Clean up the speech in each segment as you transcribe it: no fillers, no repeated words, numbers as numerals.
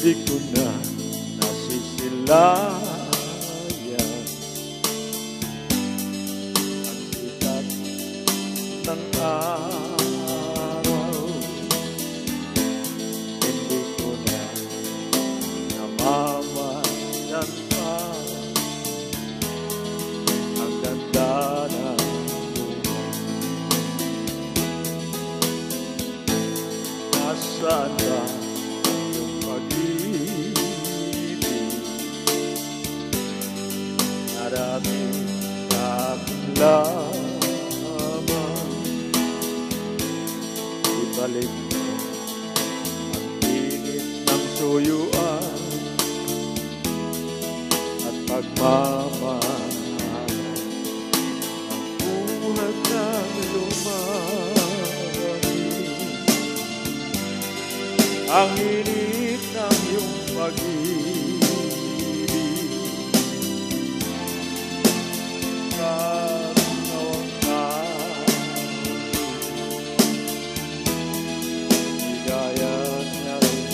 Di ko na nasisilayan ang sikat ng araw. Hindi ko na namamasdan pa ang ganda ng buwan. Nasaan ba yung pag-ibig na dati aking laman? Ibalik mo ang init ng suyuan at pagmamahal, ang buhat ng lumaki. Ang init ng iyong pag-ibig, karawang ligaya niya rin.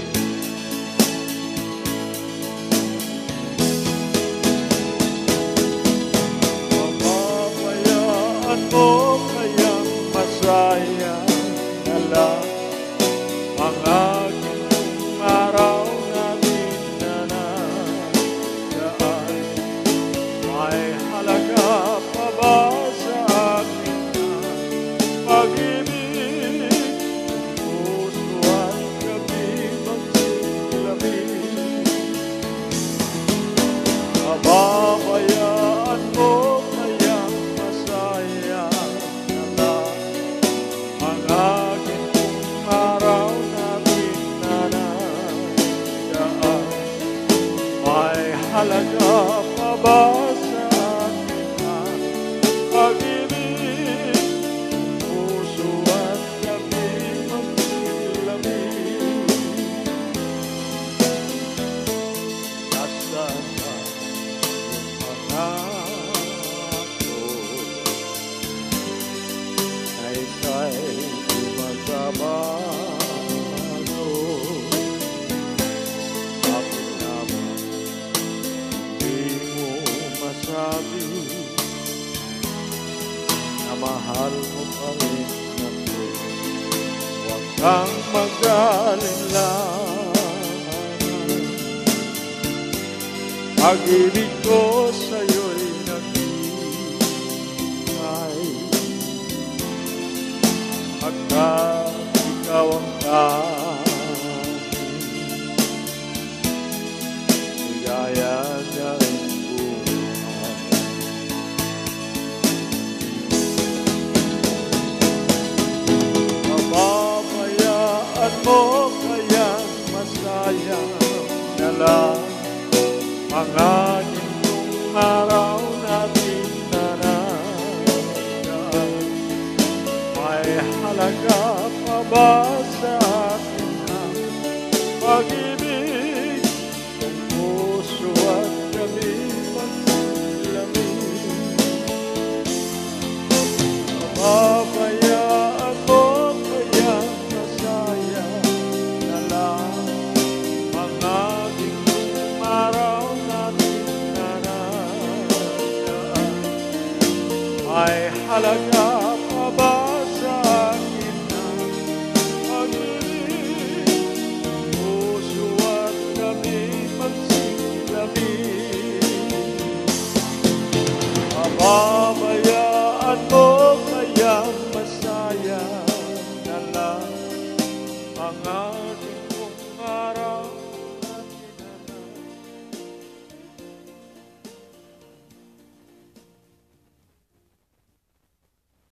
Mapabayaan mo kayang masaya na lang ang aking araw natin na nagaan. May halaga pa ba sa akin ang pag-ibig? Puso at gabi magsilamig. Mababayaan mo kayang masaya na lang ang aking araw natin na nagaan. May halaga pa ba sa akin ang pag-ibig? Puso at gabi magsilamig. Nasaan ba yung pangako na ika'y di magbabago? Bakit naman di mo masabi na mahal mo pa rin ako? Huwag kang mag-alinlangan, pag-ibig ko sa'yo'y nag-iingay. Pagkat ikaw ang tanging ligaya niya rin buhay. Mababayaan mo kayang masaya na lang ang aking araw natin na nagaan. May halaga pa ba sa akin ang pag-ibig? Kung puso at gabi magsilamig. Mababayaan mo kayang masaya na lang ang aking araw natin na nagaan. May halaga